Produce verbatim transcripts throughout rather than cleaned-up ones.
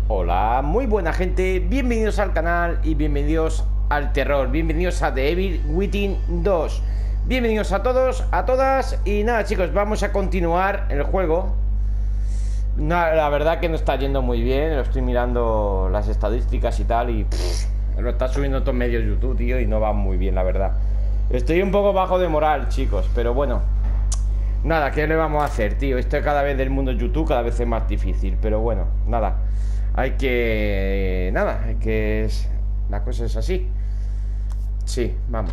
Hola, muy buena gente, bienvenidos al canal y bienvenidos al terror. Bienvenidos a The Evil Within dos. Bienvenidos a todos, a todas. Y nada chicos, vamos a continuar el juego. No, la verdad que no está yendo muy bien. Lo estoy mirando las estadísticas y tal. Y pff, lo está subiendo todos medios YouTube, tío. Y no va muy bien, la verdad. Estoy un poco bajo de moral, chicos. Pero bueno, nada, ¿qué le vamos a hacer, tío? Esto cada vez del mundo YouTube cada vez es más difícil. Pero bueno, nada. Hay que... Nada, hay que... Es, la cosa es así. Sí, vamos.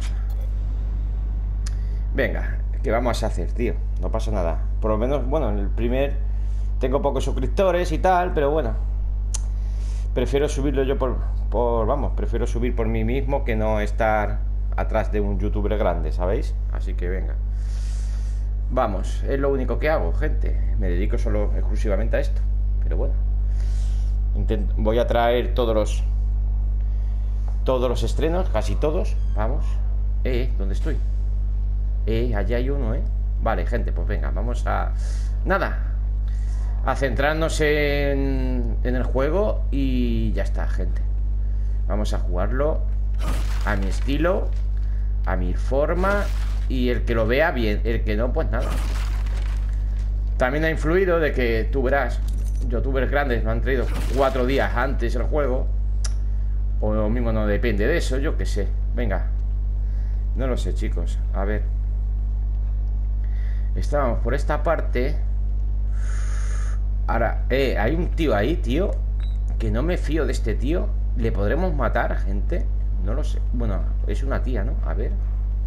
Venga, ¿qué vamos a hacer, tío? No pasa nada. Por lo menos, bueno, en el primer... Tengo pocos suscriptores y tal, pero bueno. Prefiero subirlo yo por... por vamos, prefiero subir por mí mismo que no estar atrás de un youtuber grande, ¿sabéis? Así que venga. Vamos, es lo único que hago, gente. Me dedico solo exclusivamente a esto. Pero bueno. Intento, voy a traer todos los Todos los estrenos, casi todos. Vamos. Eh, ¿dónde estoy? Eh, allá hay uno, eh Vale, gente, pues venga, vamos a... Nada, a centrarnos en, en el juego. Y ya está, gente. Vamos a jugarlo a mi estilo, a mi forma. Y el que lo vea bien, el que no, pues nada. También ha influido de que tú verás, youtubers grandes me han traído cuatro días antes el juego. O lo mismo, no depende de eso, yo qué sé. Venga, no lo sé, chicos. A ver, estábamos por esta parte. Ahora, eh, hay un tío ahí, tío, que no me fío de este tío. ¿Le podremos matar, gente? No lo sé. Bueno, es una tía, ¿no? A ver.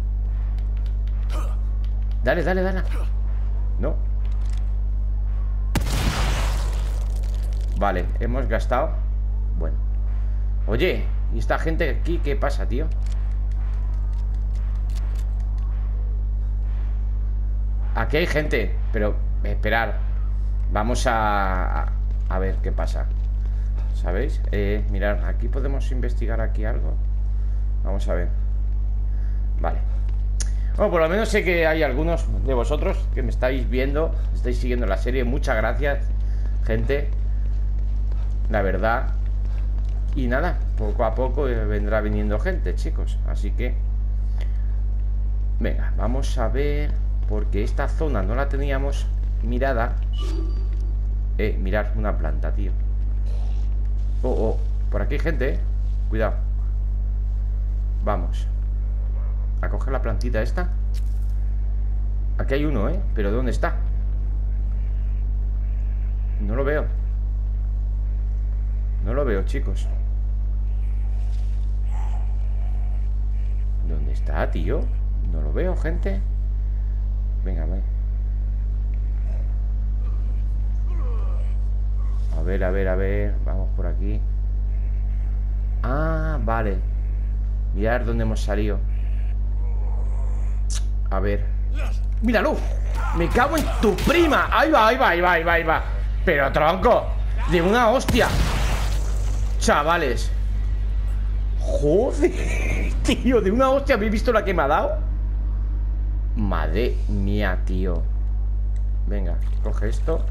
Dale, dale, dale. No. Vale, hemos gastado. Bueno. Oye, ¿y esta gente aquí qué pasa, tío? Aquí hay gente, pero esperar. Vamos a... A, a ver qué pasa. ¿Sabéis? Eh, mirad, aquí podemos investigar aquí algo. Vamos a ver. Vale. Bueno, por lo menos sé que hay algunos de vosotros que me estáis viendo, estáis siguiendo la serie. Muchas gracias, gente. La verdad. Y nada, poco a poco vendrá viniendo gente, chicos. Así que venga, vamos a ver. Porque esta zona no la teníamos mirada. Eh, mirad, una planta, tío. Oh, oh, por aquí hay gente, eh. Cuidado. Vamos a coger la plantita esta. Aquí hay uno, eh. Pero ¿dónde está? No lo veo. No lo veo, chicos. ¿Dónde está, tío? No lo veo, gente. Venga, ve. A ver, a ver, a ver. Vamos por aquí. Ah, vale. Mirad dónde hemos salido. A ver. ¡Míralo! ¡Me cago en tu prima! ¡Ahí va, ahí va, ahí va, ahí va, ahí va! Pero tronco, de una hostia. Chavales. Joder, tío, de una hostia. ¿Habéis visto la que me ha dado? Madre mía, tío. Venga, coge esto.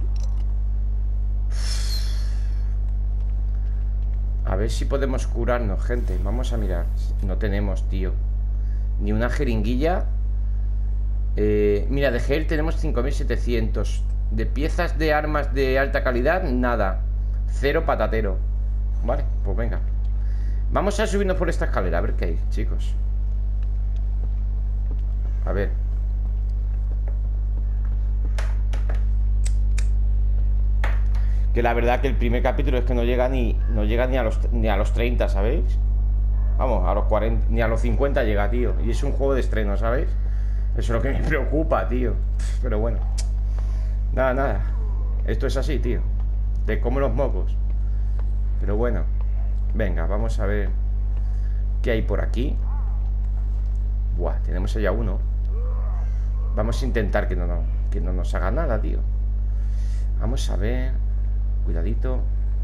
A ver si podemos curarnos, gente. Vamos a mirar. No tenemos, tío, ni una jeringuilla. eh, Mira, de gel tenemos cinco mil setecientos. De piezas de armas de alta calidad, nada. Cero patatero. Vale, pues venga. Vamos a subirnos por esta escalera. A ver qué hay, chicos. A ver. Que la verdad que el primer capítulo es que no llega ni No llega ni a los, ni a los treinta, ¿sabéis? Vamos, a los cuarenta, ni a los cincuenta llega, tío. Y es un juego de estreno, ¿sabéis? Eso es lo que me preocupa, tío. Pero bueno. Nada, nada. Esto es así, tío. Te como los mocos. Pero bueno. Venga, vamos a ver qué hay por aquí. Buah, tenemos allá uno. Vamos a intentar que no, no, que no nos haga nada, tío. Vamos a ver. Cuidadito.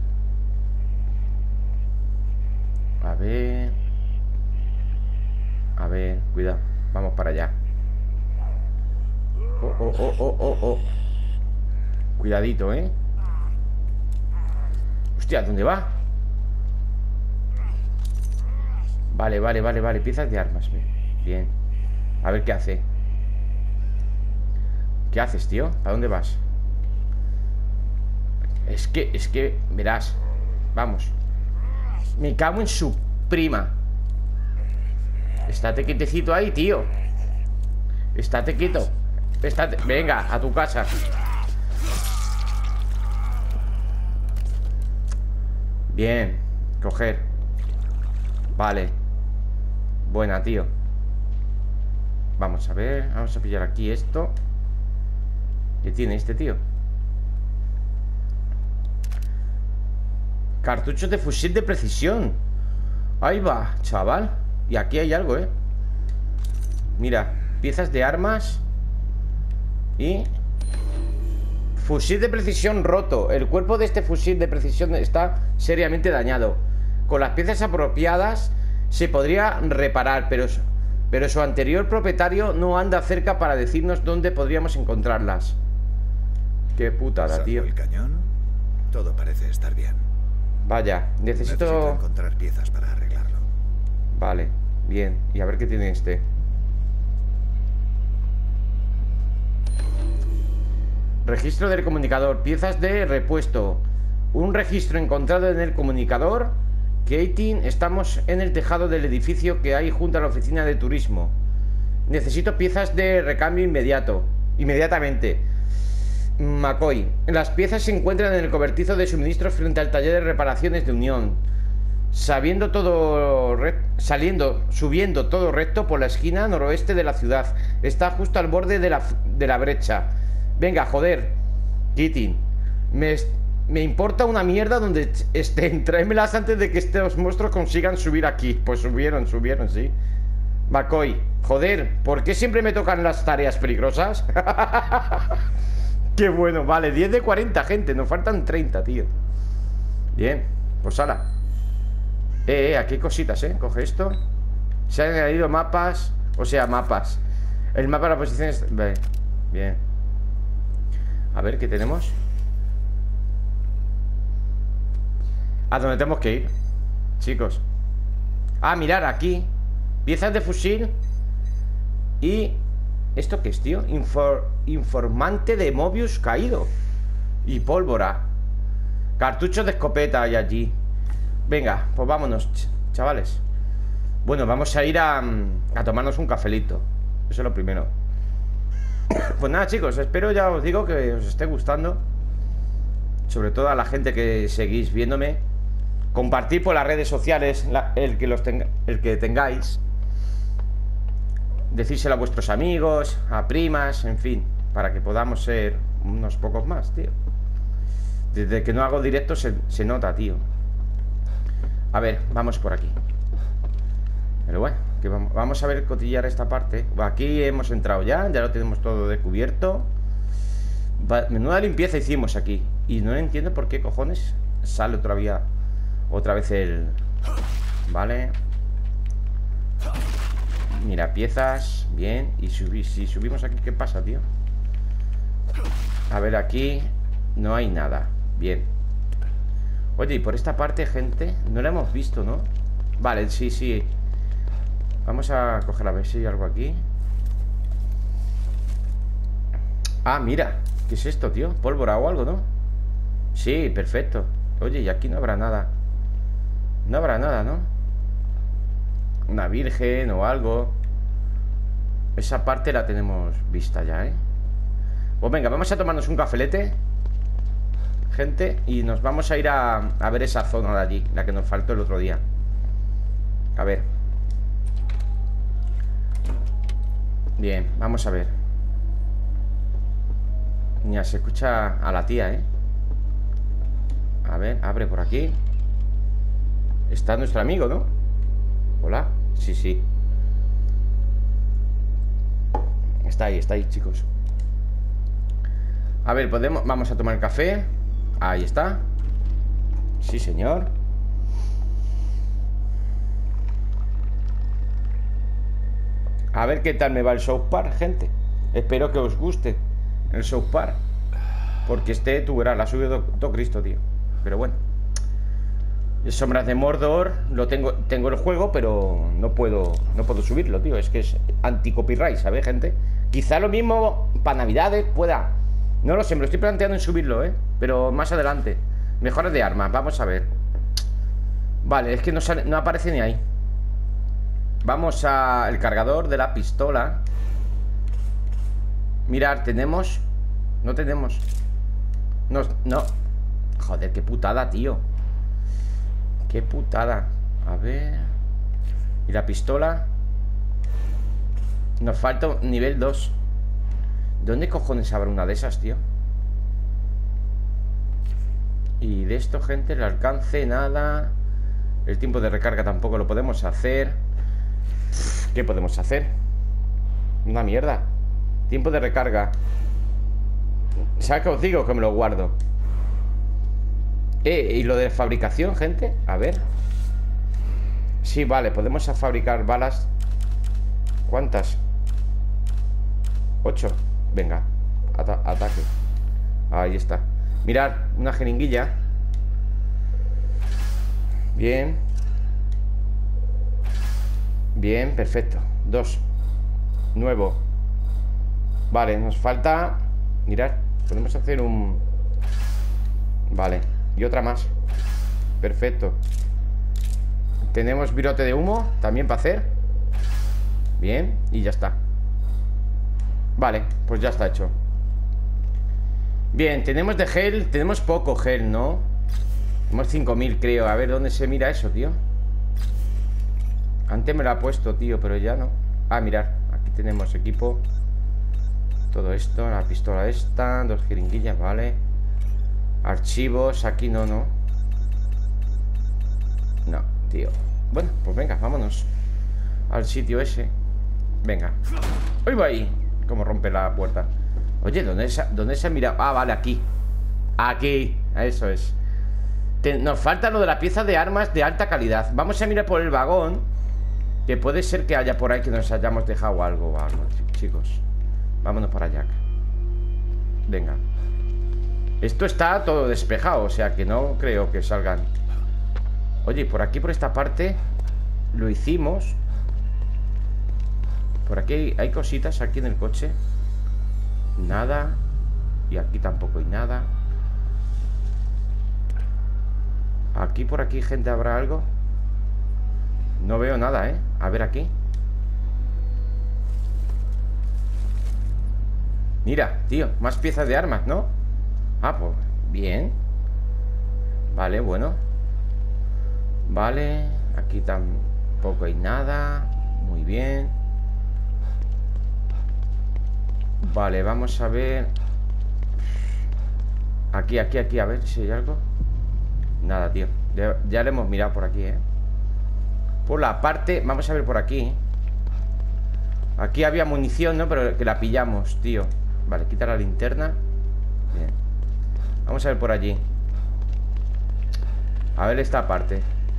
A ver. A ver, cuidado. Vamos para allá. Oh, oh, oh, oh, oh, oh. Cuidadito, ¿eh? Hostia, ¿dónde va? Vale, vale, vale, vale. Piezas de armas. Bien. A ver qué hace. ¿Qué haces, tío? ¿Para dónde vas? Es que, es que, verás. Vamos. Me cago en su prima. Estate quietecito ahí, tío. Estate quieto. Estate... Venga, a tu casa. Bien. Coger. Vale. Buena, tío. Vamos a ver. Vamos a pillar aquí esto. ¿Qué tiene este tío? Cartuchos de fusil de precisión. Ahí va, chaval. Y aquí hay algo, ¿eh? Mira, piezas de armas. Y... fusil de precisión roto. El cuerpo de este fusil de precisión está seriamente dañado. Con las piezas apropiadas se podría reparar, pero, pero su anterior propietario no anda cerca para decirnos dónde podríamos encontrarlas. Qué putada, tío. El cañón, todo parece estar bien. Vaya, necesito... necesito encontrar piezas para arreglarlo. Vale, bien. Y a ver qué tiene este. Registro del comunicador. Piezas de repuesto. Un registro encontrado en el comunicador. Katie, estamos en el tejado del edificio que hay junto a la oficina de turismo. Necesito piezas de recambio inmediato. Inmediatamente. McCoy. Las piezas se encuentran en el cobertizo de suministros frente al taller de reparaciones de Unión. Sabiendo todo saliendo, subiendo todo recto por la esquina noroeste de la ciudad. Está justo al borde de la, de la brecha. Venga, joder, Kitty. Me, me importa una mierda donde estén. Tráemelas antes de que estos monstruos consigan subir aquí. Pues subieron, subieron, sí. McCoy, joder, ¿por qué siempre me tocan las tareas peligrosas? Qué bueno, vale, diez de cuarenta, gente. Nos faltan treinta, tío. Bien, pues ala. Eh, eh, aquí hay cositas, eh. Coge esto. Se han añadido mapas. O sea, mapas. El mapa de las posiciones. Vale, bien. A ver, ¿qué tenemos? ¿A dónde tenemos que ir? Chicos. Ah, mirar, aquí. Piezas de fusil. Y... ¿esto qué es, tío? Infor... Informante de Mobius caído. Y pólvora. Cartuchos de escopeta hay allí. Venga, pues vámonos, ch chavales. Bueno, vamos a ir a, a tomarnos un cafelito. Eso es lo primero. Pues nada, chicos, espero, ya os digo, que os esté gustando. Sobre todo a la gente que seguís viéndome. Compartir por las redes sociales la, el, que los tenga, el que tengáis. Decírselo a vuestros amigos, a primas, en fin, para que podamos ser unos pocos más, tío. Desde que no hago directo se, se nota, tío. A ver, vamos por aquí. Pero bueno, que vamos, vamos a ver cotillar esta parte. Aquí hemos entrado ya, ya lo tenemos todo descubierto. Va, menuda limpieza hicimos aquí. Y no entiendo por qué cojones sale otra vez, otra vez el... Vale. Mira, piezas, bien. Y subí, si subimos aquí, ¿qué pasa, tío? A ver, aquí no hay nada. Bien. Oye, y por esta parte, gente, no la hemos visto, ¿no? Vale, sí, sí. Vamos a coger a ver si hay algo aquí. Ah, mira. ¿Qué es esto, tío? Pólvora o algo, ¿no? Sí, perfecto. Oye, y aquí no habrá nada. No habrá nada, ¿no? Una virgen o algo. Esa parte la tenemos vista ya, ¿eh? Pues venga, vamos a tomarnos un cafelete, gente, y nos vamos a ir a, a ver esa zona de allí, la que nos faltó el otro día. A ver. Bien, vamos a ver. Ya se escucha a la tía, ¿eh? A ver, abre por aquí. Está nuestro amigo, ¿no? Hola. Sí, sí. Está ahí, está ahí, chicos. A ver, podemos... Vamos a tomar café. Ahí está. Sí, señor. A ver qué tal me va el South Park, gente. Espero que os guste el South Park, porque este, tú verás, la ha subido todo Cristo, tío. Pero bueno. Sombras de Mordor, lo tengo, tengo el juego, pero no puedo, no puedo subirlo, tío. Es que es anti-copyright, ¿sabes, gente? Quizá lo mismo para Navidades pueda. No lo sé, me lo estoy planteando en subirlo, ¿eh? Pero más adelante. Mejoras de armas, vamos a ver. Vale, es que no, sale, no aparece ni ahí. Vamos al cargador de la pistola. Mirad, tenemos... No tenemos... No, no. Joder, qué putada, tío. Qué putada. A ver. ¿Y la pistola? Nos falta un nivel dos. ¿Dónde cojones habrá una de esas, tío? Y de esto, gente, el alcance, nada. El tiempo de recarga tampoco lo podemos hacer. ¿Qué podemos hacer? Una mierda. Tiempo de recarga. ¿Sabes qué os digo? Que me lo guardo. Eh, ¿y lo de fabricación, gente? A ver. Sí, vale, podemos fabricar balas. ¿Cuántas? Ocho. Venga, Ata ataque. Ahí está. Mirad, una jeringuilla. Bien. Bien, perfecto. Dos. Nuevo. Vale, nos falta... Mirad, podemos hacer un... Vale. Y otra más. Perfecto. Tenemos virote de humo también para hacer. Bien, y ya está. Vale, pues ya está hecho. Bien, tenemos de gel. Tenemos poco gel, ¿no? Tenemos cinco mil, creo. A ver, ¿dónde se mira eso, tío? Antes me lo ha puesto, tío, pero ya no. Ah, mirad, aquí tenemos equipo. Todo esto, la pistola esta. Dos jeringuillas, vale. Archivos, aquí no, no. No, tío. Bueno, pues venga, vámonos al sitio ese. Venga. ¡Uy, va ahí! Cómo rompe la puerta. Oye, ¿dónde se, ¿dónde se ha mirado? Ah, vale, aquí. Aquí, eso es. Te, Nos falta lo de la pieza de armas de alta calidad. Vamos a mirar por el vagón. Que puede ser que haya por ahí que nos hayamos dejado algo o algo, chicos. Vámonos para allá. Venga. Esto está todo despejado, o sea que no creo que salgan. Oye, por aquí, por esta parte lo hicimos. Por aquí hay, hay cositas aquí en el coche. Nada. Y aquí tampoco hay nada. Aquí, por aquí, gente, ¿habrá algo? No veo nada, ¿eh? A ver aquí. Mira, tío, más piezas de armas, ¿no? Ah, pues, bien. Vale, bueno. Vale, aquí tampoco hay nada. Muy bien. Vale, vamos a ver. Aquí, aquí, aquí, a ver si hay algo. Nada, tío. Ya, ya lo hemos mirado por aquí, ¿eh? Por la parte... Vamos a ver por aquí. Aquí había munición, ¿no? Pero que la pillamos, tío. Vale, quita la linterna. Bien. Vamos a ver por allí. A ver esta parte.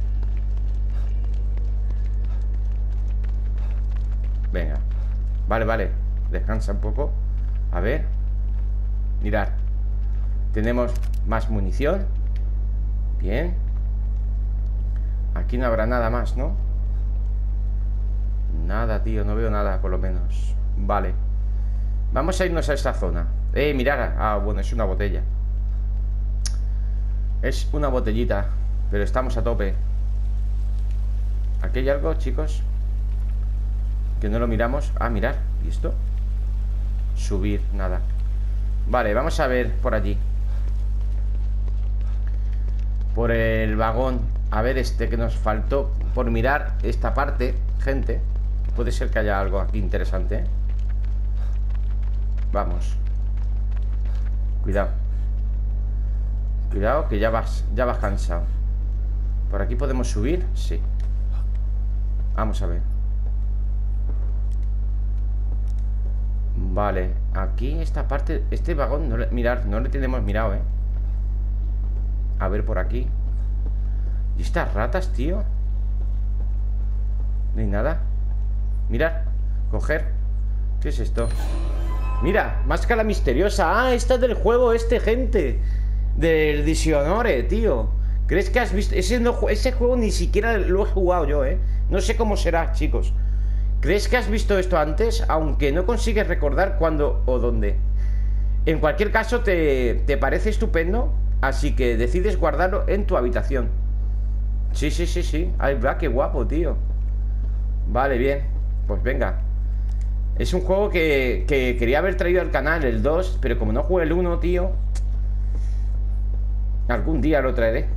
Venga. Vale, vale. Descansa un poco. A ver. Mirad. Tenemos más munición. Bien. Aquí no habrá nada más, ¿no? Nada, tío. No veo nada, por lo menos. Vale. Vamos a irnos a esta zona. Eh, mirad. Ah, bueno, es una botella. Es una botellita. Pero estamos a tope. ¿Aquí hay algo, chicos? Que no lo miramos. Ah, mirad. ¿Y esto? Subir, nada. Vale, vamos a ver por allí. Por el vagón. A ver este que nos faltó. Por mirar esta parte, gente. Puede ser que haya algo aquí interesante, ¿eh? Vamos. Cuidado. Cuidado que ya vas, ya vas cansado. ¿Por aquí podemos subir? Sí. Vamos a ver. Vale, aquí esta parte. Este vagón, no le, mirad, no le tenemos mirado, eh. A ver por aquí. ¿Y estas ratas, tío? No hay nada. Mirad, coger. ¿Qué es esto? Mira, máscara misteriosa. Ah, esta es del juego este, gente. Del Dishonored, tío. ¿Crees que has visto? Ese, no, ese juego ni siquiera lo he jugado yo, ¿eh? No sé cómo será, chicos. ¿Crees que has visto esto antes? Aunque no consigues recordar cuándo o dónde. En cualquier caso, te, te parece estupendo. Así que decides guardarlo en tu habitación. Sí, sí, sí, sí. Ay, va, qué guapo, tío. Vale, bien. Pues venga. Es un juego que, que quería haber traído al canal, el dos. Pero como no jugué el uno, tío, algún día lo traeré.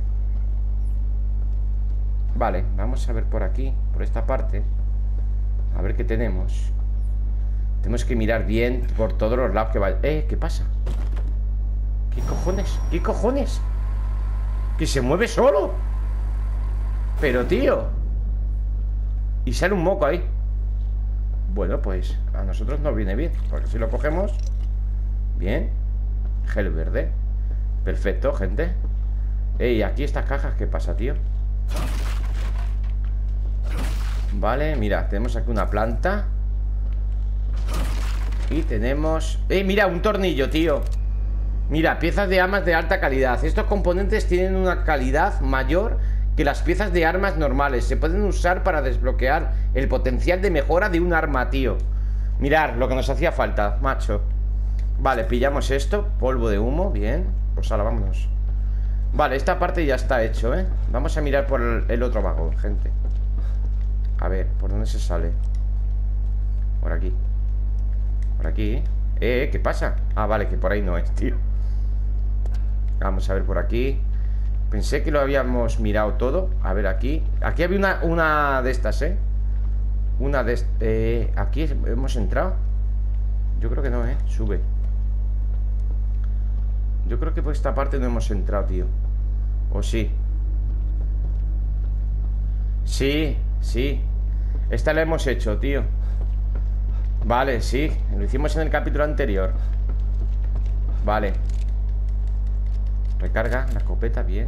Vale, vamos a ver por aquí, por esta parte. A ver qué tenemos. Tenemos que mirar bien por todos los lados que vaya. Eh, ¿qué pasa? ¿Qué cojones? ¿Qué cojones? Que se mueve solo. Pero, tío. Y sale un moco ahí. Bueno, pues a nosotros nos viene bien, porque si lo cogemos. Bien. Gel verde. Perfecto, gente. Ey, aquí estas cajas, ¿qué pasa, tío? Vale, mira, tenemos aquí una planta. Y tenemos... ¡Eh, mira! Un tornillo, tío. Mira, piezas de armas de alta calidad. Estos componentes tienen una calidad mayor que las piezas de armas normales. Se pueden usar para desbloquear el potencial de mejora de un arma, tío. Mirad, lo que nos hacía falta, macho. Vale, pillamos esto. Polvo de humo, bien. Pues ahora vámonos. Vale, esta parte ya está hecho, ¿eh? Vamos a mirar por el, el otro vagón, gente. A ver, ¿por dónde se sale? Por aquí. Por aquí, ¿eh? Eh, ¿qué pasa? Ah, vale, que por ahí no es, tío. Vamos a ver por aquí. Pensé que lo habíamos mirado todo. A ver, aquí. Aquí había una, una de estas, ¿eh? Una de... Eh, aquí hemos entrado. Yo creo que no, ¿eh? Sube. Yo creo que por esta parte no hemos entrado, tío. ¿O sí? Sí, sí. Esta la hemos hecho, tío. Vale, sí. Lo hicimos en el capítulo anterior. Vale. Recarga la escopeta, bien.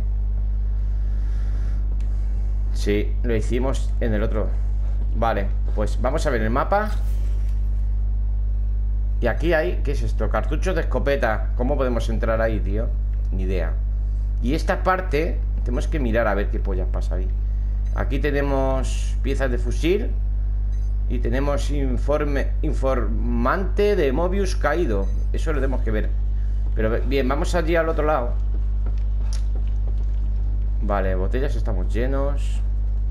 Sí, lo hicimos en el otro. Vale, pues vamos a ver el mapa. Y aquí hay, ¿qué es esto? Cartuchos de escopeta. ¿Cómo podemos entrar ahí, tío? Ni idea. Y esta parte tenemos que mirar a ver qué pollas pasa ahí. Aquí tenemos piezas de fusil. Y tenemos informe, informante de Mobius caído. Eso lo tenemos que ver. Pero bien, vamos allí al otro lado. Vale, botellas estamos llenos.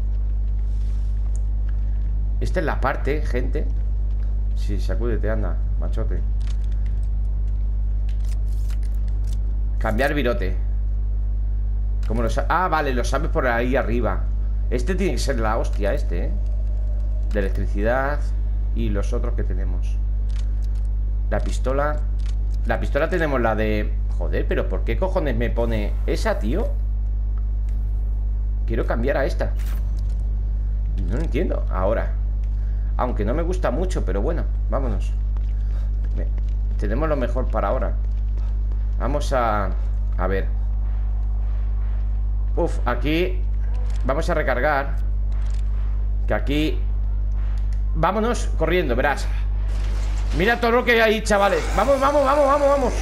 Esta es la parte, gente. Sí, sacúdete, anda, machote. Cambiar virote. ¿Cómo lo sabes? Ah, vale, lo sabes por ahí arriba. Este tiene que ser la hostia, este, ¿eh? De electricidad. Y los otros que tenemos. La pistola. La pistola tenemos la de... Joder, pero ¿por qué cojones me pone esa, tío? Quiero cambiar a esta. No lo entiendo. Ahora. Aunque no me gusta mucho, pero bueno, vámonos. Tenemos lo mejor para ahora. Vamos a... A ver. Uf, aquí vamos a recargar. Que aquí... Vámonos corriendo, verás. Mira todo lo que hay ahí, chavales. Vamos, vamos, vamos, vamos, vamos.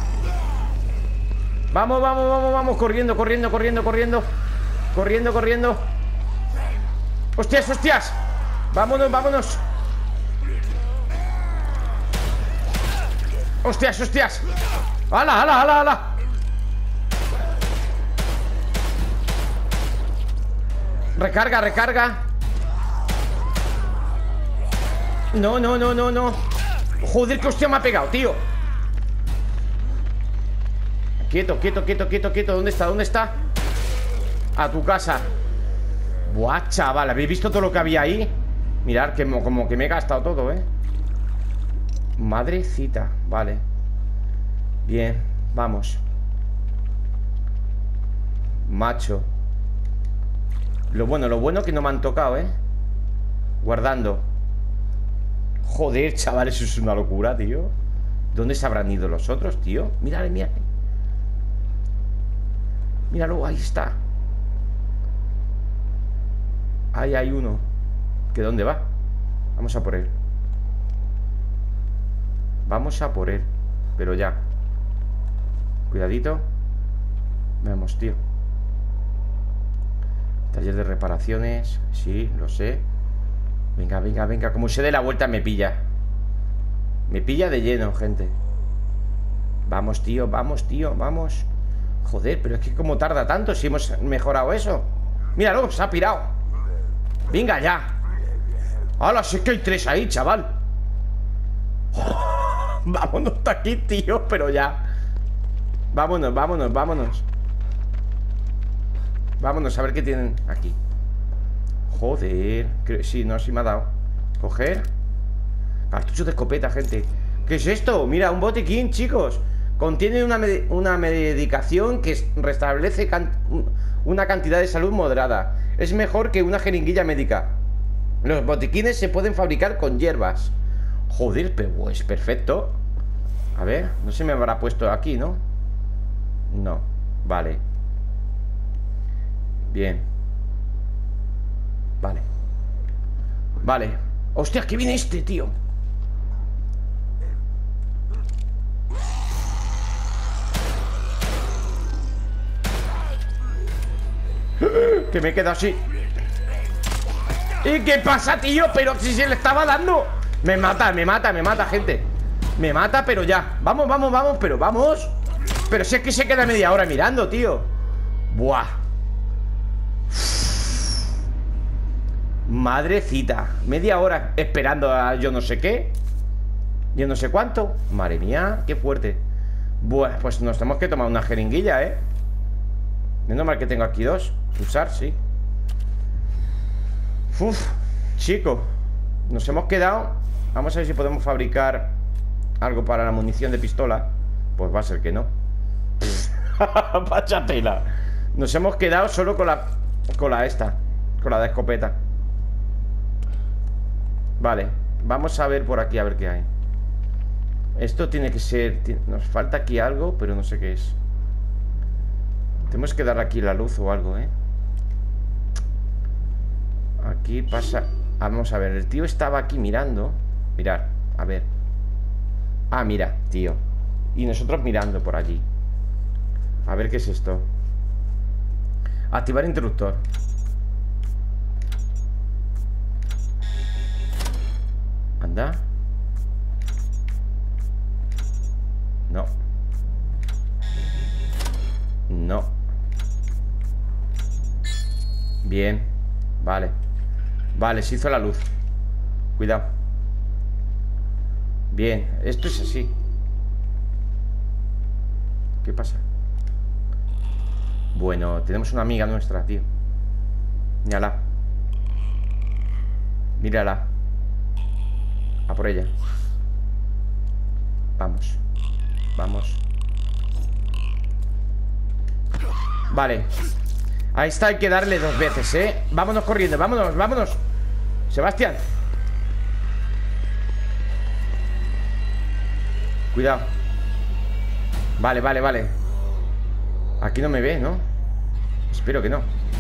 Vamos, vamos, vamos, vamos. Corriendo, corriendo, corriendo, corriendo. Corriendo, corriendo. Hostias, hostias. Vámonos, vámonos. Hostias, hostias. ¡Hala, hala, hala, hala! Recarga, recarga. No, no, no, no, no. Joder, qué hostia me ha pegado, tío. Quieto, quieto, quieto, quieto, quieto. ¿Dónde está? ¿Dónde está? A tu casa. Buah, chaval, ¿habéis visto todo lo que había ahí? Mirad, que como que me he gastado todo, ¿eh? Madrecita, vale. Bien, vamos. Macho. Lo bueno, lo bueno que no me han tocado, ¿eh? Guardando. Joder, chaval, eso es una locura, tío. ¿Dónde se habrán ido los otros, tío? Mírale, mírale. Míralo, ahí está. Ahí hay uno. ¿Que dónde va? Vamos a por él. Vamos a por él. Pero ya. Cuidadito. Vamos, tío. Taller de reparaciones. Sí, lo sé. Venga, venga, venga. Como se dé la vuelta me pilla. Me pilla de lleno, gente. Vamos, tío, vamos, tío, vamos. Joder, pero es que como tarda tanto si hemos mejorado eso. Míralo, se ha pirado. Venga ya. ¡Hala! Si es que hay tres ahí, chaval. Oh, vámonos de aquí, tío, pero ya. Vámonos, vámonos, vámonos. Vámonos a ver qué tienen aquí. Joder. Creo, sí, no, sí me ha dado. Coger. Cartucho de escopeta, gente. ¿Qué es esto? Mira, un botiquín, chicos. Contiene una, med una medicación que restablece can una cantidad de salud moderada. Es mejor que una jeringuilla médica. Los botiquines se pueden fabricar con hierbas. Joder, pero pues perfecto. A ver, no se me habrá puesto aquí, ¿no? No, vale. Bien. Vale. Vale. Hostia, que viene este, tío. Que me he quedado así. ¿Y qué pasa, tío? Pero si se le estaba dando. Me mata, me mata, me mata, gente. Me mata, pero ya. Vamos, vamos, vamos, pero vamos. Pero si es que se queda media hora mirando, tío. Buah. Madrecita. Media hora esperando a yo no sé qué. Yo no sé cuánto. Madre mía, qué fuerte. Buah, pues nos tenemos que tomar una jeringuilla, ¿eh? Menos mal que tengo aquí dos. Usar, sí. Uf, chico. Nos hemos quedado. Vamos a ver si podemos fabricar algo para la munición de pistola. Pues va a ser que no. Pacha tela. Nos hemos quedado solo con la Con la esta Con la de escopeta. Vale, vamos a ver por aquí a ver qué hay. Esto tiene que ser... Nos falta aquí algo, pero no sé qué es. Tenemos que dar aquí la luz o algo, ¿eh? Aquí pasa... Vamos a ver, el tío estaba aquí mirando. Mirar, a ver. Ah, mira, tío. Y nosotros mirando por allí. A ver qué es esto. Activar interruptor. Anda. No. No. Bien. Vale. Vale, se hizo la luz. Cuidado. Bien, esto es así. ¿Qué pasa? Bueno, tenemos una amiga nuestra, tío. Mírala. Mírala. A por ella. Vamos. Vamos. Vale. A esta hay que darle dos veces, ¿eh? Vámonos corriendo, vámonos, vámonos. Sebastián. Cuidado. Vale, vale, vale. Aquí no me ve, ¿no? Espero que no.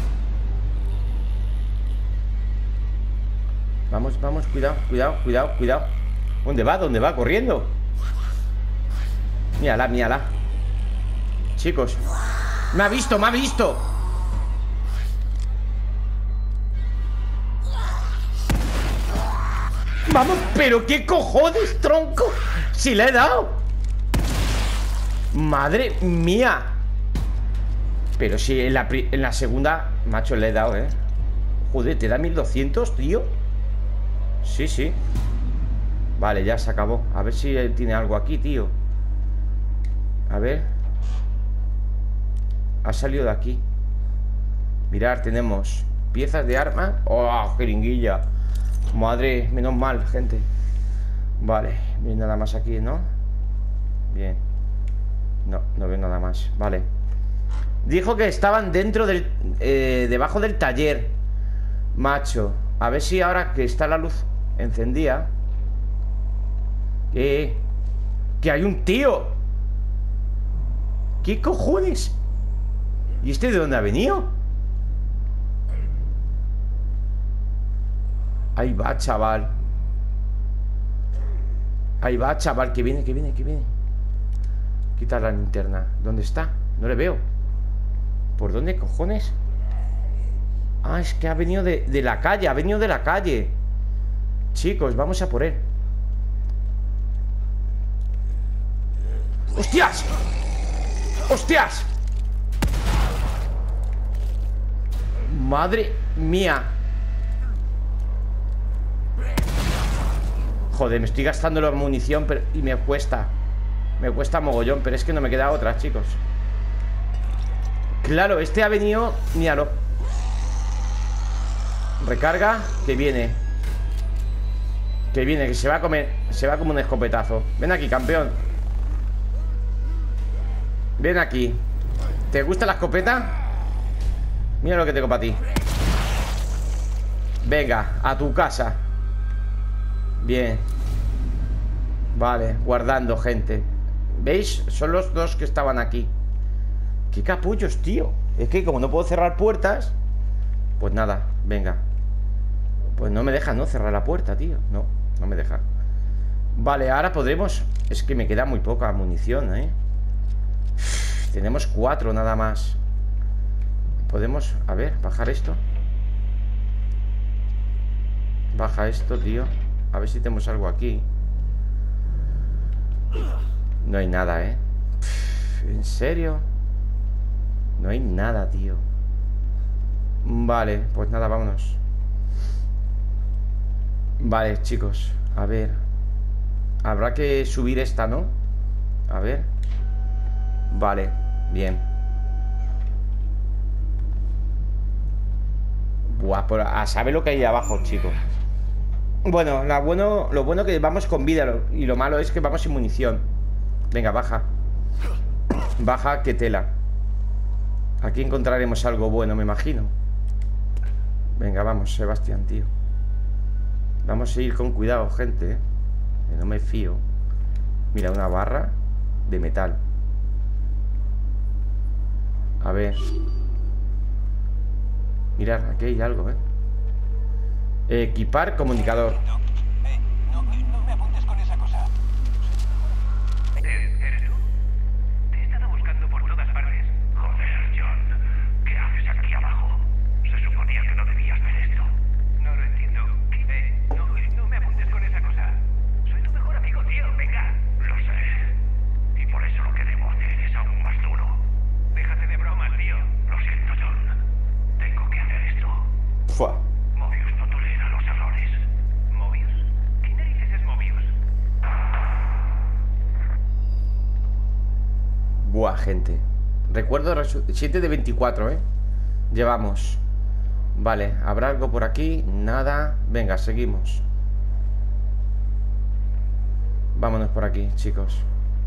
Vamos, vamos, cuidado, cuidado, cuidado, cuidado. ¿Dónde va? ¿Dónde va? Corriendo. Mírala, mírala. Chicos. Me ha visto, me ha visto. Vamos, pero qué cojones, tronco. Si le he dado. Madre mía. Pero si en la, en la segunda, macho, le he dado, eh. Joder, ¿te da mil doscientos, tío? Sí, sí. Vale, ya se acabó. A ver si él tiene algo aquí, tío. A ver. Ha salido de aquí. Mirad, tenemos piezas de arma. ¡Oh, jeringuilla! Madre, menos mal, gente. Vale, no hay nada más aquí, ¿no? Bien. No, no veo nada más. Vale. Dijo que estaban dentro del... Eh, debajo del taller. Macho. A ver si ahora que está la luz encendida. Que... Que hay un tío. ¿Qué cojones? ¿Y este de dónde ha venido? Ahí va, chaval. Ahí va, chaval, que viene, que viene, que viene. Quita la linterna. ¿Dónde está? No le veo. ¿Por dónde, cojones? Ah, es que ha venido de, de la calle. Ha venido de la calle. Chicos, vamos a por él. ¡Hostias! ¡Hostias! Madre mía. Joder, me estoy gastando la munición pero, y me cuesta. Me cuesta mogollón, pero es que no me queda otra, chicos. Claro, este ha venido. Míralo. Recarga, que viene. Que viene, que se va a comer. Se va como un escopetazo. Ven aquí, campeón. Ven aquí. ¿Te gusta la escopeta? Mira lo que tengo para ti. Venga, a tu casa. Bien. Vale, guardando, gente. ¿Veis? Son los dos que estaban aquí. ¡Qué capullos, tío! Es que como no puedo cerrar puertas, pues nada, venga. Pues no me deja, ¿no? Cerrar la puerta, tío. No, no me deja. Vale, ahora podremos... Es que me queda muy poca munición, ¿eh? Uf, tenemos cuatro nada más. Podemos... A ver, bajar esto. Baja esto, tío. A ver si tenemos algo aquí. No hay nada, ¿eh? Uf, ¿en serio? No hay nada, tío. Vale, pues nada, vámonos. Vale, chicos, a ver. Habrá que subir esta, ¿no? A ver. Vale, bien. Buah, por a saber lo que hay abajo, chicos. Bueno, lo bueno, lo bueno que vamos con vida. Y lo malo es que vamos sin munición. Venga, baja. Baja, que tela. Aquí encontraremos algo bueno, me imagino. Venga, vamos, Sebastián, tío. Vamos a ir con cuidado, gente, ¿eh? Que no me fío. Mira, una barra de metal. A ver. Mirad, aquí hay algo, ¿eh? Equipar comunicador. Eh, no, no me apuntes con esa cosa. ¿Eres tú? Te he estado buscando por todas partes. Joder, John. ¿Qué haces aquí abajo? Se suponía que no debías ver esto. No lo entiendo. Eh, no, no me apuntes con esa cosa. Soy tu mejor amigo, tío. Venga. Lo sé. Y por eso lo que debo hacer es aún más duro. Déjate de bromas, tío. Lo siento, John. Tengo que hacer esto. Fua. Mobius no tolera los errores. ¿Mobius? ¿Qué narices es Mobius? Buah, gente. Recuerdo siete de veinticuatro, ¿eh? Llevamos. Vale, ¿habrá algo por aquí? Nada. Venga, seguimos. Vámonos por aquí, chicos.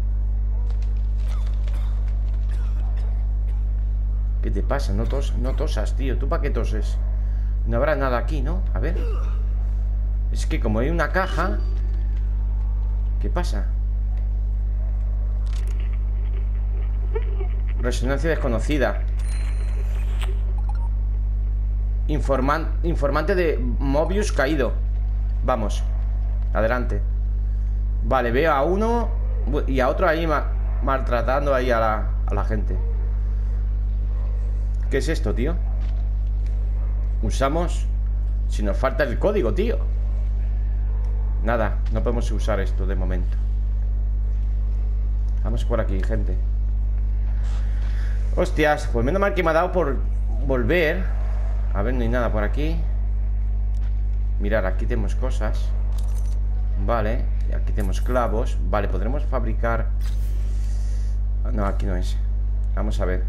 ¿Qué te pasa? No, tos, no tosas, tío. ¿Tú para qué toses? No habrá nada aquí, ¿no? A ver. Es que como hay una caja... ¿Qué pasa? Resonancia desconocida. Informan, informante de Mobius caído. Vamos. Adelante. Vale, veo a uno y a otro ahí ma maltratando ahí a la, a la gente. ¿Qué es esto, tío? Usamos... Si nos falta el código, tío. Nada, no podemos usar esto de momento. Vamos por aquí, gente. Hostias, pues menos mal que me ha dado por volver. A ver, no hay nada por aquí. Mirad, aquí tenemos cosas. Vale, y aquí tenemos clavos. Vale, podremos fabricar... No, aquí no es. Vamos a ver.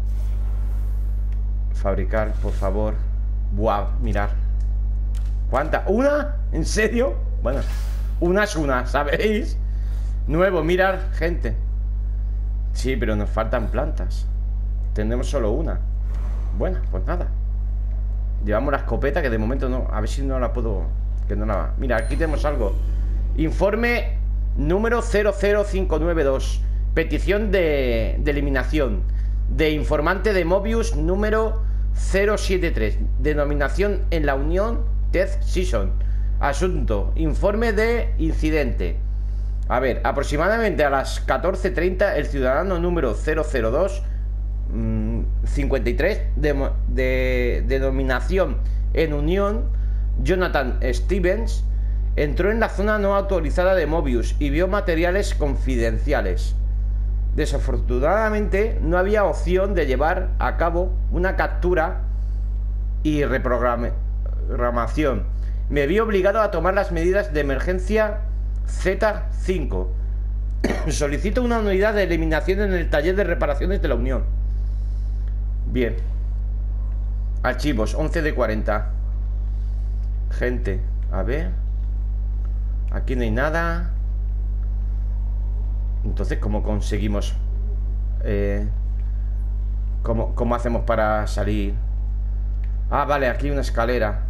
Fabricar, por favor. Buah, mirad. ¿Cuánta? ¿Una? ¿En serio? Bueno, una es una, ¿sabéis? Nuevo, mirad, gente. Sí, pero nos faltan plantas. Tenemos solo una. Bueno, pues nada. Llevamos la escopeta, que de momento no. A ver si no la puedo... Que no la... Mira, aquí tenemos algo. Informe número cero cero cinco nueve dos. Petición de, de eliminación. De informante de Mobius número cero siete tres. Denominación en la Unión Test Season. Asunto: informe de incidente. A ver, aproximadamente a las catorce treinta el ciudadano número cero cero dos mmm, cincuenta y tres, de, de denominación en Unión, Jonathan Stevens entró en la zona no autorizada de Mobius y vio materiales confidenciales. Desafortunadamente no había opción de llevar a cabo una captura y reprogramación. Me vi obligado a tomar las medidas de emergencia Z cinco. Solicito una unidad de eliminación en el taller de reparaciones de la Unión. Bien. Archivos, once de cuarenta. Gente, a ver. Aquí no hay nada. Entonces, ¿cómo conseguimos? Eh, ¿cómo, ¿Cómo hacemos para salir? Ah, vale, aquí hay una escalera.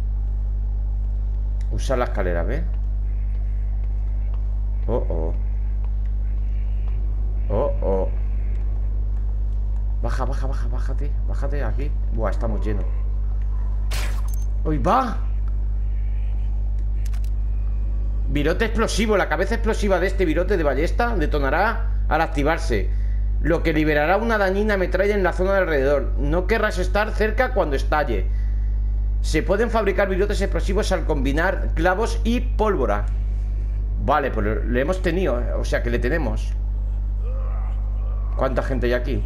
Usar la escalera, ¿ves? Oh, oh. Oh, oh. Baja, baja, baja, bájate. Bájate aquí. Buah, estamos llenos. ¡Uy, va! Virote explosivo. La cabeza explosiva de este virote de ballesta detonará al activarse, lo que liberará una dañina metralla en la zona de alrededor. No querrás estar cerca cuando estalle. Se pueden fabricar virotes explosivos al combinar clavos y pólvora. Vale, pues le hemos tenido. O sea que le tenemos. ¿Cuánta gente hay aquí?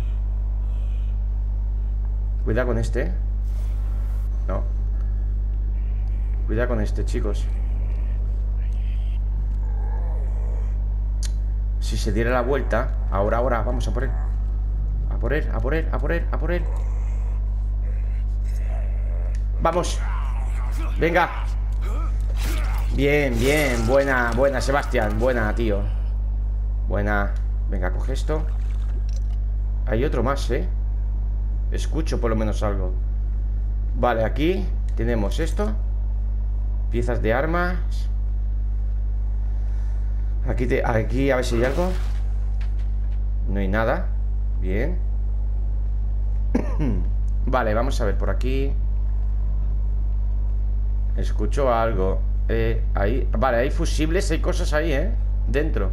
Cuidado con este. No. Cuidado con este, chicos. Si se diera la vuelta. Ahora, ahora, vamos a por él. A por él, a por él, a por él, a por él. Vamos. Venga. Bien, bien, buena, buena, Sebastián. Buena, tío. Buena. Venga, coge esto. Hay otro más, ¿eh? Escucho por lo menos algo. Vale, aquí tenemos esto. Piezas de armas. Aquí, te, aquí a ver si hay algo. No hay nada. Bien. Vale, vamos a ver por aquí. Escucho algo. Eh, ahí. Vale, hay fusibles, hay cosas ahí, ¿eh? Dentro.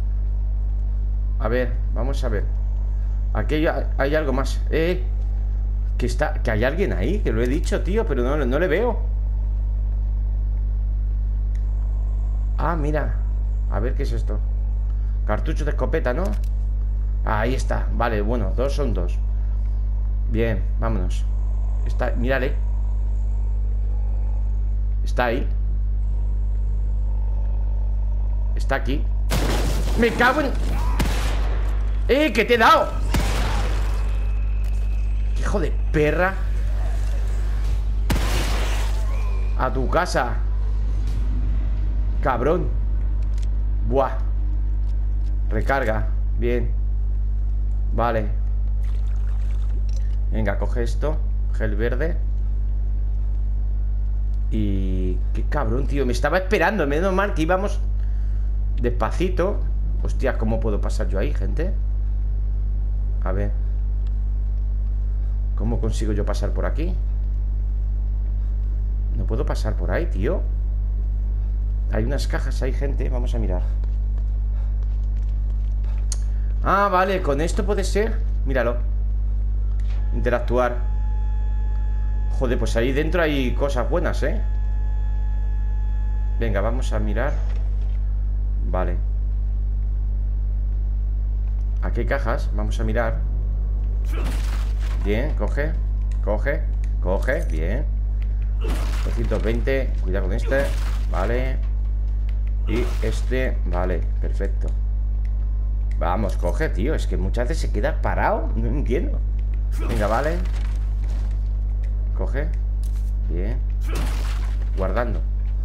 A ver, vamos a ver. Aquí hay, hay algo más. Eh, que está, que hay alguien ahí, que lo he dicho, tío, pero no, no le veo. Ah, mira. A ver qué es esto. Cartucho de escopeta, ¿no? Ah, ahí está. Vale, bueno, dos son dos. Bien, vámonos. Está, mírale. Está ahí. Está aquí. ¡Me cago en! ¡Eh! ¡Que te he dado! ¡Hijo de perra! A tu casa. Cabrón. Buah. Recarga. Bien. Vale. Venga, coge esto. Gel verde. Y... qué cabrón, tío. Me estaba esperando. Menos mal que íbamos despacito. Hostia, ¿cómo puedo pasar yo ahí, gente? A ver. ¿Cómo consigo yo pasar por aquí? No puedo pasar por ahí, tío. Hay unas cajas ahí, gente. Vamos a mirar. Ah, vale, con esto puede ser. Míralo. Interactuar. Joder, pues ahí dentro hay cosas buenas, ¿eh? Venga, vamos a mirar. Vale. Aquí hay cajas, vamos a mirar. Bien, coge. Coge, coge, bien. doscientos veinte, cuidado con este. Vale. Y este, vale, perfecto. Vamos, coge, tío. Es que muchas veces se queda parado. No entiendo. Venga, vale. Coge. Bien. Guardando.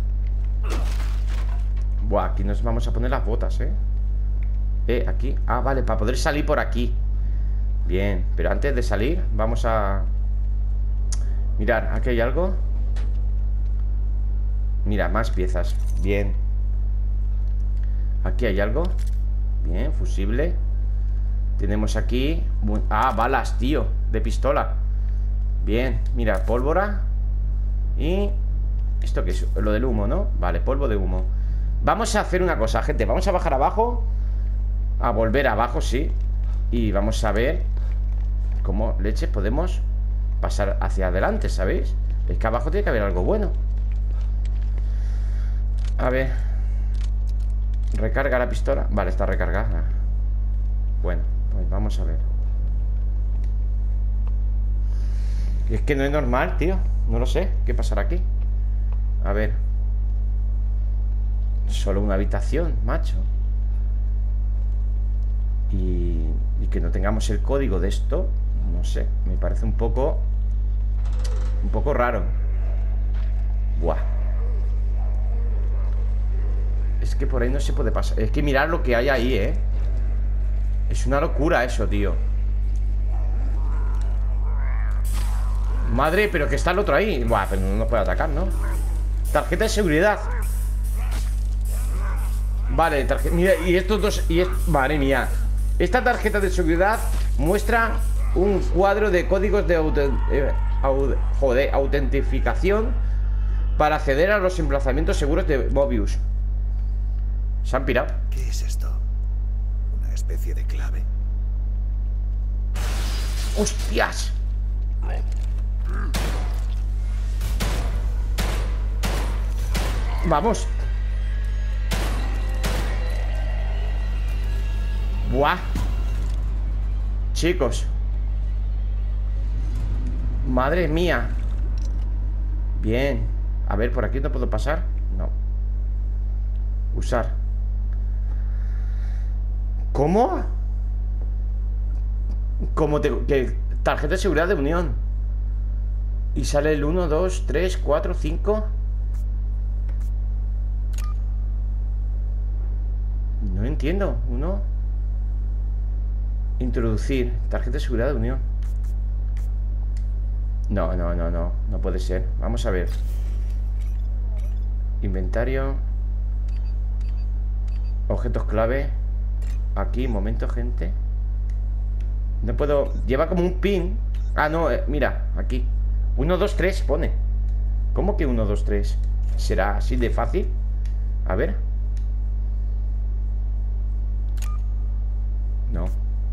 Buah, aquí nos vamos a poner las botas, ¿eh? Eh, aquí. Ah, vale, para poder salir por aquí. Bien, pero antes de salir vamos a... mirar, aquí hay algo. Mira, más piezas. Bien. Aquí hay algo. Bien, fusible. Tenemos aquí... ah, balas, tío, de pistola. Bien, mira, pólvora. Y... ¿esto qué es? Lo del humo, ¿no? Vale, polvo de humo. Vamos a hacer una cosa, gente. Vamos a bajar abajo. A volver abajo, sí. Y vamos a ver ¿cómo leches podemos pasar hacia adelante, ¿sabéis? Es que abajo tiene que haber algo bueno. A ver. Recarga la pistola. Vale, está recargada. Bueno, pues vamos a ver. Es que no es normal, tío. No lo sé. ¿Qué pasará aquí? A ver. Solo una habitación, macho. Y, y que no tengamos el código de esto, no sé, me parece un poco Un poco raro. Buah. Es que por ahí no se puede pasar. Es que mirad lo que hay ahí, eh. Es una locura eso, tío. Madre, pero que está el otro ahí. Buah, pero no nos puede atacar, ¿no? Tarjeta de seguridad. Vale, tarjeta. Mira, y estos dos. Y es... Madre mía. Esta tarjeta de seguridad muestra un cuadro de códigos de auto, eh, au, joder, autentificación para acceder a los emplazamientos seguros de Mobius. Se han pirado. ¿Qué es esto? ¿Una especie de clave? ¡Hostias! Vamos. Buah. Chicos. Madre mía. Bien. A ver, ¿por aquí no puedo pasar? No. Usar. ¿Cómo? ¿Cómo te... que tarjeta de seguridad de unión? Y sale el uno, dos, tres, cuatro, cinco. No entiendo. Uno. Introducir. Tarjeta de seguridad de unión. No, no, no, no. No puede ser. Vamos a ver. Inventario. Objetos clave. Aquí, momento, gente. No puedo... Lleva como un pin. Ah, no, eh, mira, aquí uno, dos, tres pone. ¿Cómo que uno, dos, tres? ¿Será así de fácil? A ver. No.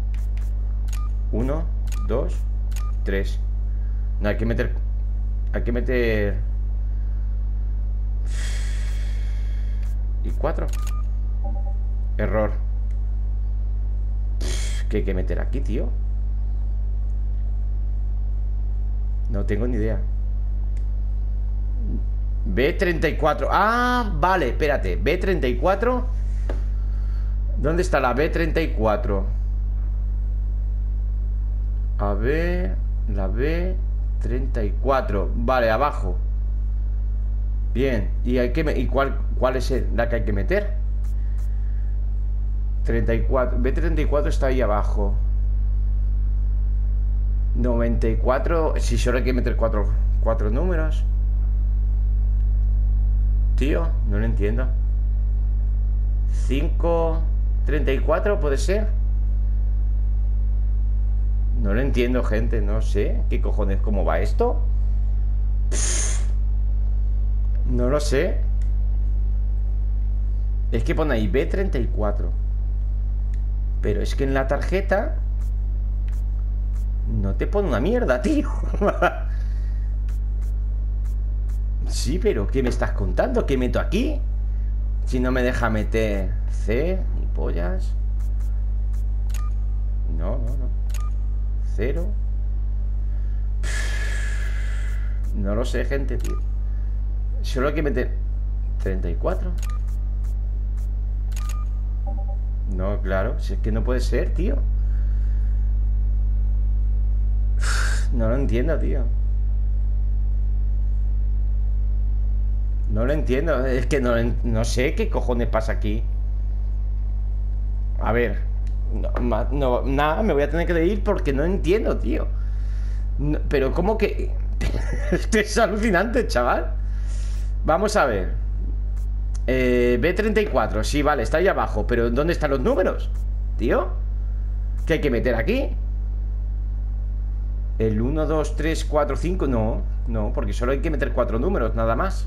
uno, dos, tres. No, hay que meter... Hay que meter... Y cuatro. Error. ¿Qué hay que meter aquí, tío? No tengo ni idea. B treinta y cuatro. Ah, vale, espérate. B treinta y cuatro. ¿Dónde está la B treinta y cuatro? A ver. La B treinta y cuatro. Vale, abajo. Bien. ¿Y, hay que, y cuál, cuál es la que hay que meter? treinta y cuatro. B treinta y cuatro está ahí abajo. noventa y cuatro. Si solo hay que meter cuatro, cuatro números. Tío, no lo entiendo. cinco, treinta y cuatro, ¿puede ser? No lo entiendo, gente. No sé. ¿Qué cojones? ¿Cómo va esto? Pff, no lo sé. Es que pone ahí B treinta y cuatro. Pero es que en la tarjeta no te pone una mierda, tío. Sí, pero ¿qué me estás contando? ¿Qué meto aquí? Si no me deja meter C ni pollas. No, no, no. Cero. No lo sé, gente, tío. Solo hay que meter treinta y cuatro. No, claro, si es que no puede ser, tío. No lo entiendo, tío. No lo entiendo. Es que no, no sé qué cojones pasa aquí. A ver. No, no, nada, me voy a tener que ir porque no entiendo, tío. No, pero ¿cómo que...? Esto es alucinante, chaval. Vamos a ver. eh, B treinta y cuatro, sí, vale, está ahí abajo. Pero ¿dónde están los números? Tío, ¿qué hay que meter aquí? El uno, dos, tres, cuatro, cinco. No, no, porque solo hay que meter cuatro números, nada más.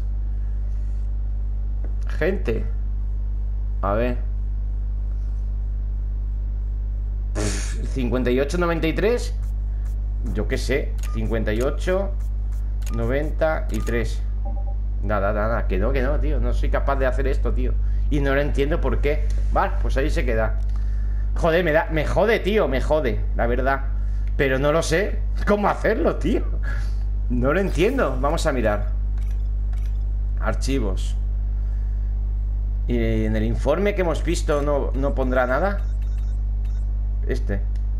Gente. A ver. cincuenta y ocho, noventa y tres. Yo qué sé, cincuenta y ocho, noventa y tres. Nada, nada, que no, que no, tío. No soy capaz de hacer esto, tío. Y no lo entiendo por qué. Vale, pues ahí se queda. Joder, me da, me jode, tío, me jode, la verdad. Pero no lo sé cómo hacerlo, tío. No lo entiendo. Vamos a mirar. Archivos. Y en el informe que hemos visto no, no pondrá nada. Este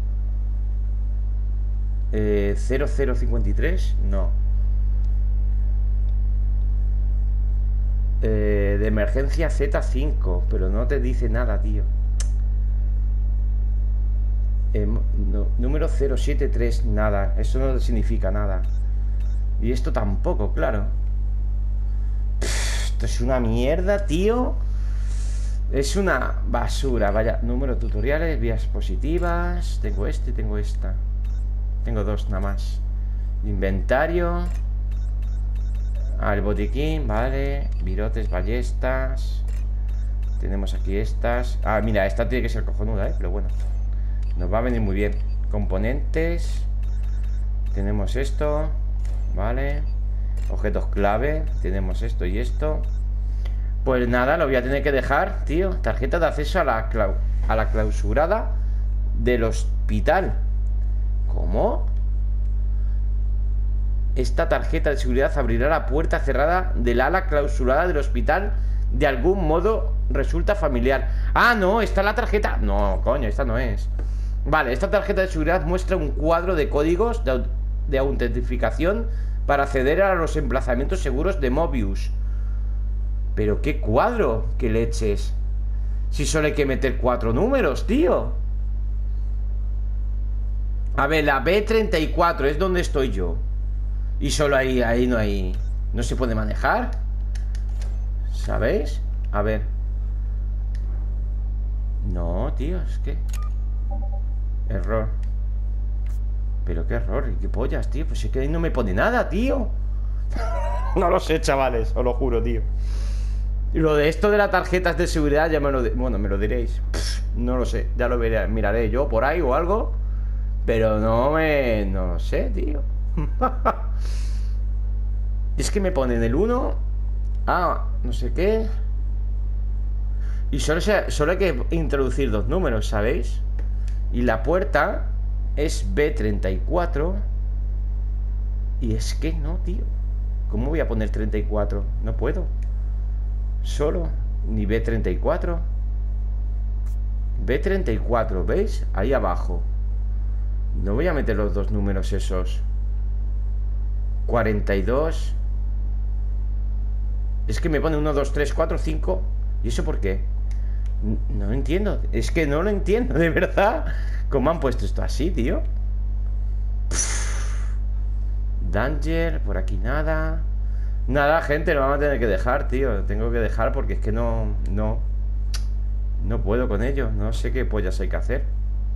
eh, cero cero cincuenta y tres. No. eh, De emergencia Z cinco. Pero no te dice nada, tío. eh, no, Número cero siete tres. Nada, eso no significa nada. Y esto tampoco, claro. Pff, esto es una mierda, tío. Es una basura. Vaya, número de tutoriales, vías positivas. Tengo este, tengo esta. Tengo dos nada más. Inventario. Ah, el botiquín, vale. Virotes, ballestas. Tenemos aquí estas. Ah, mira, esta tiene que ser cojonuda, ¿eh? Pero bueno, nos va a venir muy bien. Componentes. Tenemos esto. Vale. Objetos clave. Tenemos esto y esto. Pues nada, lo voy a tener que dejar, tío. Tarjeta de acceso a la, clau a la clausurada del hospital. ¿Cómo? Esta tarjeta de seguridad abrirá la puerta cerrada del ala clausurada del hospital. De algún modo resulta familiar. Ah, no, esta es la tarjeta. No, coño, esta no es. Vale, esta tarjeta de seguridad muestra un cuadro de códigos de, de autentificación para acceder a los emplazamientos seguros de Mobius. Pero qué cuadro, qué leches. Si solo hay que meter cuatro números, tío. A ver, la B treinta y cuatro es donde estoy yo. Y solo ahí, ahí no hay. No se puede manejar. ¿Sabéis? A ver. No, tío, es que error. Pero qué error, qué pollas, tío. Pues es que ahí no me pone nada, tío. No lo sé, chavales, os lo juro, tío. Y lo de esto de las tarjetas de seguridad ya me lo... Bueno, me lo diréis. Pff, no lo sé, ya lo veré, miraré yo por ahí o algo. Pero no me... No lo sé, tío. Es que me ponen el uno. Ah, no sé qué. Y solo, se, solo hay que introducir dos números, ¿sabéis? Y la puerta es B treinta y cuatro. Y es que no, tío. ¿Cómo voy a poner treinta y cuatro? No puedo. Solo, ni B treinta y cuatro. B treinta y cuatro, ¿veis? Ahí abajo. No voy a meter los dos números esos. cuarenta y dos. Es que me pone uno, dos, tres, cuatro, cinco. ¿Y eso por qué? No lo entiendo. Es que no lo entiendo, de verdad. ¿Cómo han puesto esto así, tío? Pff. Danger, por aquí nada. Nada, gente, lo vamos a tener que dejar, tío. Tengo que dejar porque es que no... No No puedo con ello. No sé qué pollas hay que hacer.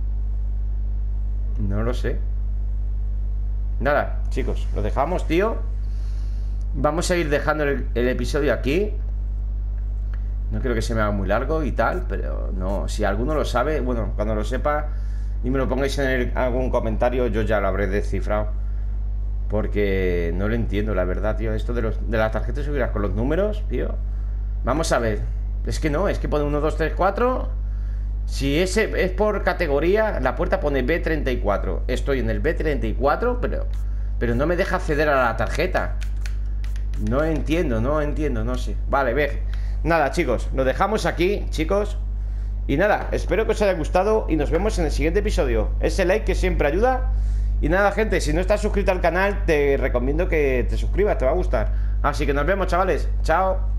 No lo sé. Nada, chicos, lo dejamos, tío. Vamos a ir dejando el, el episodio aquí. No creo que se me haga muy largo y tal, pero no, si alguno lo sabe, bueno, cuando lo sepa y me lo pongáis en el, algún comentario, yo ya lo habré descifrado. Porque no lo entiendo, la verdad, tío. Esto de, los, de las tarjetas de seguridad con los números, tío. Vamos a ver. Es que no, es que pone uno, dos, tres, cuatro. Si ese es por categoría, la puerta pone B treinta y cuatro. Estoy en el B treinta y cuatro, pero, pero no me deja acceder a la tarjeta. No entiendo, no entiendo, no sé. Vale, ve. Nada, chicos, lo dejamos aquí, chicos. Y nada, espero que os haya gustado y nos vemos en el siguiente episodio. Ese like que siempre ayuda. Y nada, gente, si no estás suscrito al canal, te recomiendo que te suscribas, te va a gustar. Así que nos vemos, chavales. Chao.